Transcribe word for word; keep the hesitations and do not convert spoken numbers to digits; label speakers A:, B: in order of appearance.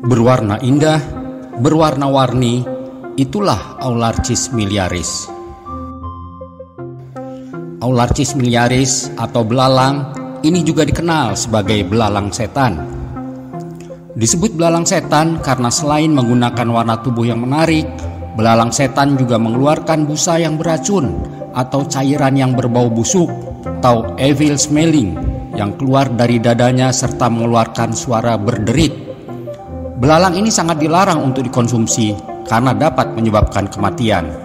A: Berwarna indah, berwarna-warni, itulah Aularcis miliaris. Aularcis miliaris atau belalang ini juga dikenal sebagai belalang setan. Disebut belalang setan karena selain menggunakan warna tubuh yang menarik, belalang setan juga mengeluarkan busa yang beracun atau cairan yang berbau busuk atau evil smelling yang keluar dari dadanya serta mengeluarkan suara berderit. Belalang ini sangat dilarang untuk dikonsumsi karena dapat menyebabkan kematian.